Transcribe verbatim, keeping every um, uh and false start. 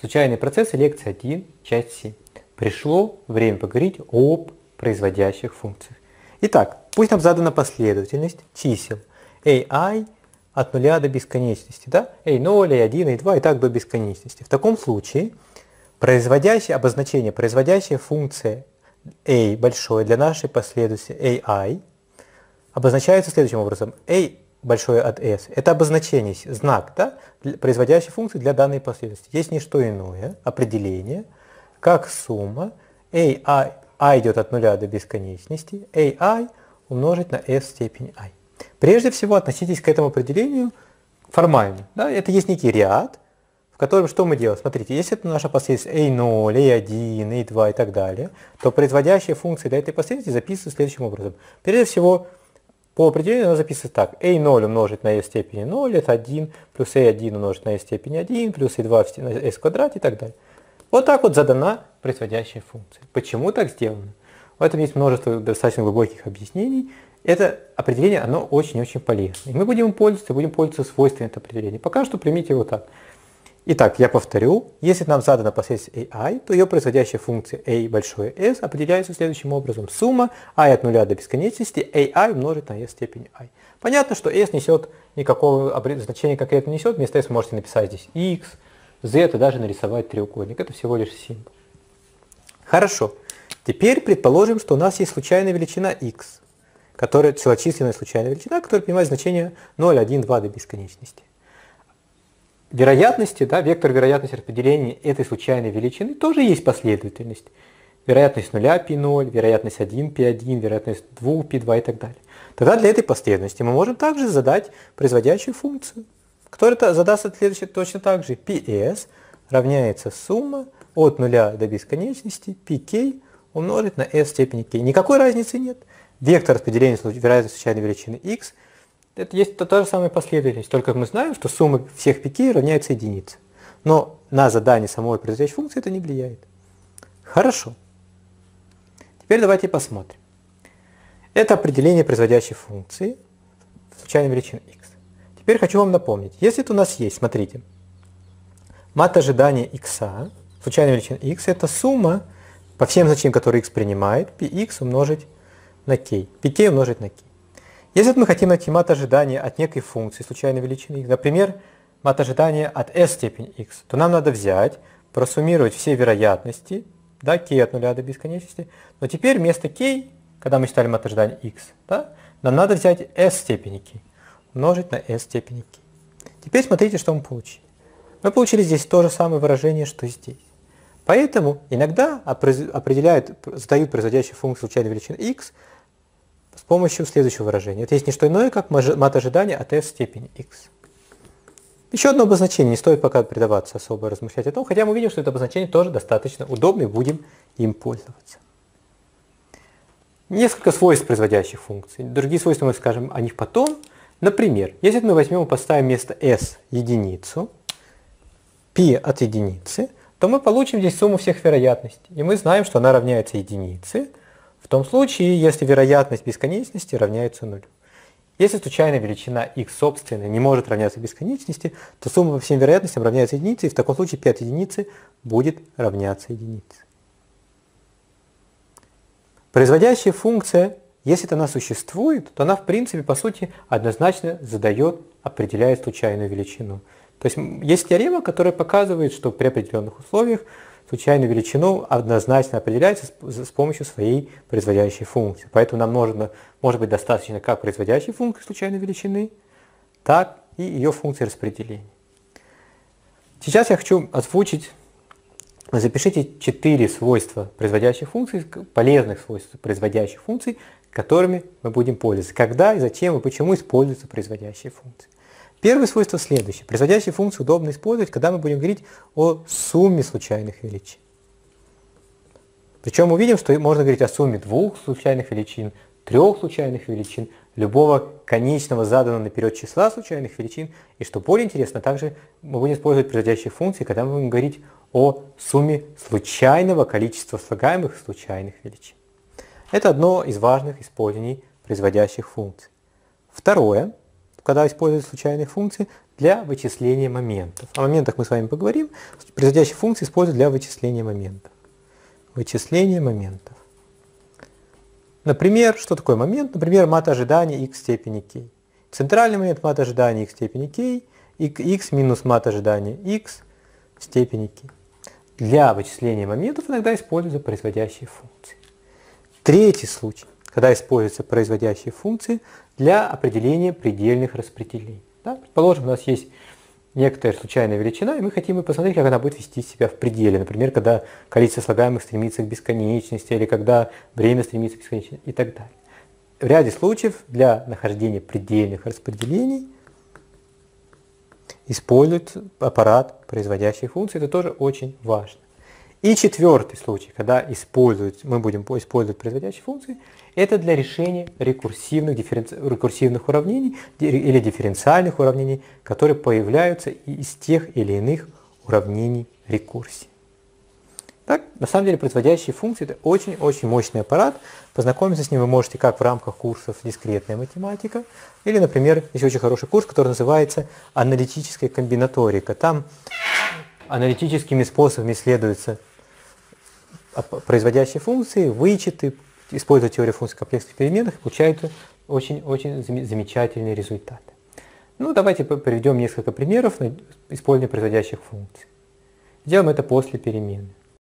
Случайные процессы, лекция один, часть семь. Пришло время поговорить об производящих функциях. Итак, пусть нам задана последовательность чисел ai от нуля до бесконечности. Да? эй ноль, эй один, эй два и так до бесконечности. В таком случае производящее обозначение, производящая функция a большое для нашей последовательности ai обозначается следующим образом. A большое от s – это обозначение, знак, да, производящей функции для данной последовательности. Есть не что иное, определение, как сумма ai, i идет от нуля до бесконечности, ai умножить на s в степени i. Прежде всего относитесь к этому определению формально. Да? Это есть некий ряд, в котором что мы делаем? Смотрите, если это наша последовательность эй ноль, эй один, эй два и так далее, то производящая функция для этой последовательности записывается следующим образом. Прежде всего, по определению она записывается так. эй ноль умножить на s в степени ноль, это один, плюс эй один умножить на s в степени один, плюс эй два на s в квадрате и так далее. Вот так вот задана производящая функция. Почему так сделано? В этом есть множество достаточно глубоких объяснений. Это определение, оно очень-очень полезно. И мы будем им пользоваться, будем пользоваться свойствами этого определения. Пока что примите его так. Итак, я повторю. Если нам задана последовательность ai, то ее производящая функция a большое s определяется следующим образом. Сумма i от нуля до бесконечности ai умножить на s в степени i. Понятно, что s несет никакого значения конкретно несет. Вместо s вы можете написать здесь x, z и даже нарисовать треугольник. Это всего лишь символ. Хорошо. Теперь предположим, что у нас есть случайная величина x, которая целочисленная случайная величина, которая принимает значение ноль, один, два до бесконечности. Вероятности, да, вектор вероятности распределения этой случайной величины тоже есть последовательность. Вероятность нуля пи ноль, вероятность один пи один, вероятность два пи два и так далее. Тогда для этой последовательности мы можем также задать производящую функцию, которая задастся следующее точно так же. Ps равняется сумма от нуля до бесконечности pk умножить на s в степени k. Никакой разницы нет. Вектор распределения вероятности случайной величины x это есть та, та же самая последовательность, только мы знаем, что сумма всех пикей равняется единице. Но на задание самой производящей функции это не влияет. Хорошо. Теперь давайте посмотрим. Это определение производящей функции случайной величины x. Теперь хочу вам напомнить, если это у нас есть, смотрите, мат ожидания x, случайной величины x, это сумма по всем значениям, которые x принимает, px умножить на k, pk умножить на k. Если мы хотим найти мат ожидания от некой функции случайной величины x, например, мат ожидания от s степень x, то нам надо взять, просуммировать все вероятности, да, k от нуля до бесконечности, но теперь вместо k, когда мы считали мат ожидания x, да, нам надо взять s степени k, умножить на s степени k. Теперь смотрите, что мы получили. Мы получили здесь то же самое выражение, что здесь. Поэтому иногда определяют, задают производящую функцию случайной величины x с помощью следующего выражения. Это есть не что иное, как мат ожидания от s в степени x. Еще одно обозначение, не стоит пока предаваться особо размышлять о том, хотя мы увидим, что это обозначение тоже достаточно удобно и будем им пользоваться. Несколько свойств производящих функций. Другие свойства мы скажем о них потом. Например, если мы возьмем и поставим вместо s единицу, π от единицы, то мы получим здесь сумму всех вероятностей. И мы знаем, что она равняется единице, в том случае, если вероятность бесконечности равняется нулю. Если случайная величина x собственная не может равняться бесконечности, то сумма по всем вероятностям равняется единице, и в таком случае π от единицы будет равняться единице. Производящая функция, если она существует, то она в принципе, по сути, однозначно задает, определяет случайную величину. То есть есть теорема, которая показывает, что при определенных условиях случайную величину однозначно определяется с помощью своей производящей функции. Поэтому нам нужно, может быть достаточно как производящей функции случайной величины, так и ее функции распределения. Сейчас я хочу озвучить, запишите четыре свойства производящих функций, полезных свойств производящих функций, которыми мы будем пользоваться. Когда и зачем и почему используются производящие функции. Первое свойство следующее. Производящие функции удобно использовать, когда мы будем говорить о сумме случайных величин. Причем мы увидим, что можно говорить о сумме двух случайных величин, трех случайных величин, любого конечного заданного наперед числа случайных величин. И что более интересно, также мы будем использовать производящие функции, когда мы будем говорить о сумме случайного количества слагаемых случайных величин. Это одно из важных использований производящих функций. Второе. Когда используют случайные функции, для вычисления моментов. О моментах мы с вами поговорим. Производящие функции используют для вычисления моментов. Вычисление моментов. Например, что такое момент? Например, мат ожидания x в степени k. Центральный момент мат ожидания x в степени k, и x минус мат ожидания x в степени k. Для вычисления моментов иногда используются производящие функции. Третий случай, когда используются производящие функции для определения предельных распределений. Да? Предположим, у нас есть некоторая случайная величина, и мы хотим посмотреть, как она будет вести себя в пределе. Например, когда количество слагаемых стремится к бесконечности, или когда время стремится к бесконечности и так далее. В ряде случаев для нахождения предельных распределений используют аппарат производящих функций. Это тоже очень важно. И четвертый случай, когда используют, мы будем использовать производящие функции, это для решения рекурсивных, дифференци... рекурсивных уравнений или дифференциальных уравнений, которые появляются из тех или иных уравнений рекурсии. Так, на самом деле производящие функции — это очень-очень мощный аппарат. Познакомиться с ним вы можете как в рамках курсов «Дискретная математика», или, например, есть очень хороший курс, который называется «Аналитическая комбинаторика». Там аналитическими способами исследуются производящие функции, вычеты, используя теорию функций комплексных переменных, получаются очень-очень замечательные результаты. Ну, давайте приведем несколько примеров использования производящих функций. Сделаем это после перемены.